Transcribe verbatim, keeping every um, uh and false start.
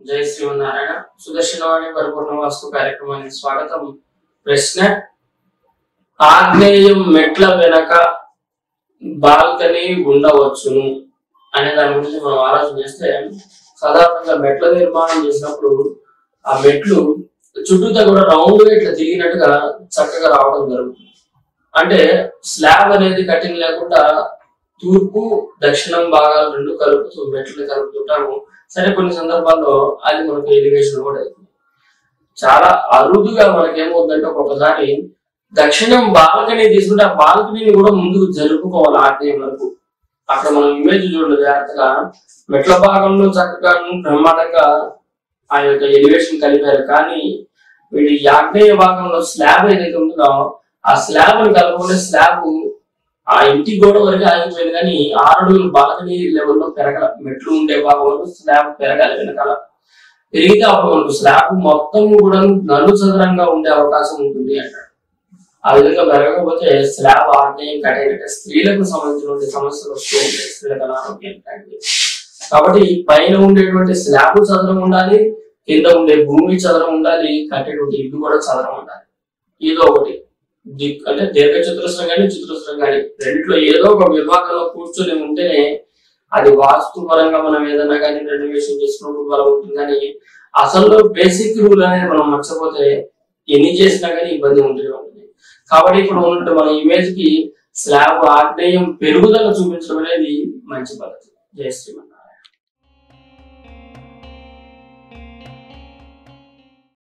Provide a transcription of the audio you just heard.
జై శ్రీమన్నారాయణ. సుదర్శనవాణి పరిపూర్ణ వాస్తు కార్యక్రమానికి స్వాగతం. ప్రశ్న: ఆగ్నేయం మెట్ల వెనక బాల్కనీ ఉండవచ్చును అనే దాని గురించి మనం ఆలోచన చేస్తే, సాధారణంగా మెట్ల నిర్మాణం చేసినప్పుడు ఆ మెట్లు చుట్టూతా కూడా రౌండ్ గా ఇట్లా తిరిగినట్టుగా చక్కగా రావడం జరుగుతుంది. అంటే స్లాబ్ అనేది కటింగ్ లేకుండా తూర్పు దక్షిణం భాగాలు రెండు కలుపుతూ మెట్లు కలుపుతుంటాము. సరే, కొన్ని సందర్భాల్లో అది మనకు ఎలివేషన్ కూడా అవుతుంది. చాలా అరుదుగా మనకేమవుతుందంటే, ఒక్కొక్కసారి దక్షిణం బాల్కనీ తీసుకుంటే ఆ బాల్కనీని కూడా ముందుకు జరుపుకోవాలి ఆగ్నేయం వరకు. అక్కడ మనం ఇమేజ్ చూడండి జాగ్రత్తగా. మెట్ల భాగంలో చక్కగా బ్రహ్మాండంగా ఆ యొక్క ఎలివేషన్ కలిపారు, కానీ వీడి ఆగ్నేయ భాగంలో స్లాబ్ ఏదైతే ఉంటుందో ఆ స్లాబ్ ని కలుపుకునే స్లాబ్ ఆ ఇంటి గోడ వరకు ఆగిపోయింది, కానీ ఆరడుగులు బాల్కనీ లెవెల్లో పెరగల. మెట్లు ఉండే భాగంలో స్లాబ్ పెరగాలి వెనకాల. పెరిగితే అప్పుడు మనకు స్లాబ్ మొత్తం కూడా నలు చదరంగా ఉండే అవకాశం ఉంటుంది అంటాడు. ఆ విధంగా పెరగకపోతే స్లాబ్ ఆగ్నేయం కట్టేటట్టే స్త్రీలకు సంబంధించిన సమస్యలు వస్తూ ఉంటాయి, స్త్రీలకు అనారోగ్యం. కాబట్టి పైన ఉండేటువంటి స్లాబ్ చదరం ఉండాలి, కింద ఉండే భూమి చదరం ఉండాలి, కట్టేటువంటి ఇల్లు కూడా చదరం ఉండాలి. ఏదో ఒకటి దిక్ అంటే దీర్ఘ చతురస్రం కానీ చతురస్రం కానీ రెండిట్లో ఏదో ఒక విభాగంలో కూర్చొని ఉంటేనే అది వాస్తు పరంగా మనం ఏదైనా కానీ రెనోవేషన్ చేసుకున్నప్పుడు బలం ఉంటుంది. కానీ అసలు బేసిక్ రూల్ అనేది మనం మర్చిపోతే ఎన్ని చేసినా కానీ ఇబ్బంది ఉంటుంది ఉంటుంది. కాబట్టి ఇప్పుడు ఉన్నట్టు మన ఇమేజ్ కి స్లాబ్ ఆగ్నేయం పెరుగుదల చూపించడం అనేది మంచి పద్ధతి. జై శ్రీమన్.